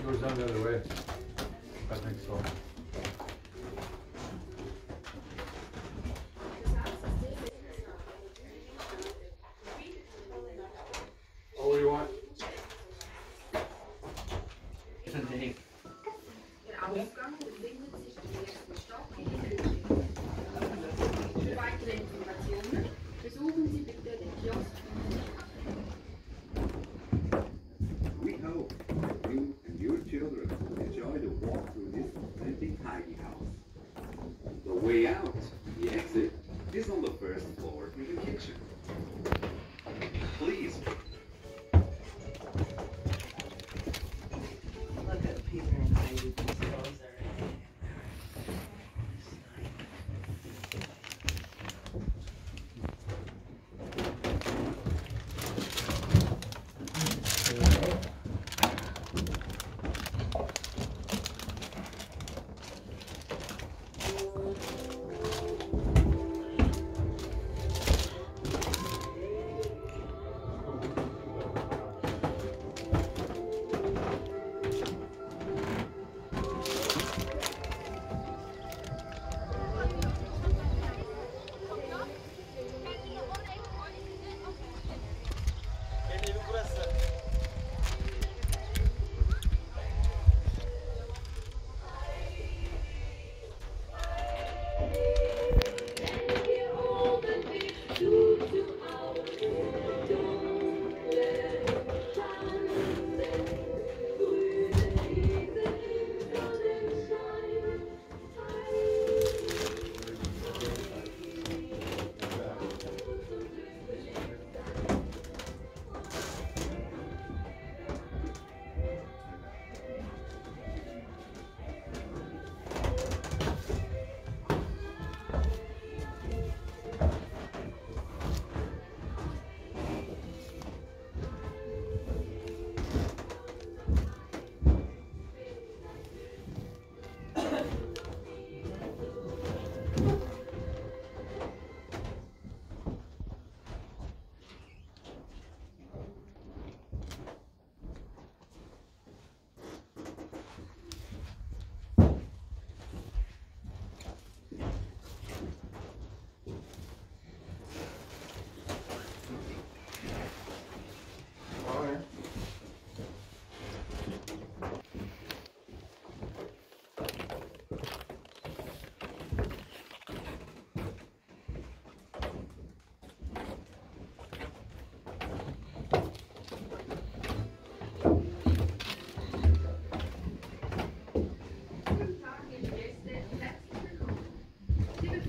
it goes down the other way. I think so. Oh, what do you want? Der Ausgang befindet sich im ersten Stock in Heidi Village. Für weitere Informationen besuchen Sie bitte den Kiosk. We hope you and your children enjoy the walk through this authentic Heidi house. The way out, the exit, is on the first floor in the kitchen. Please. Look at Peter and Heidi, these clothes are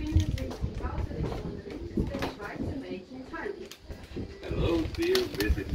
Hello, dear visitor.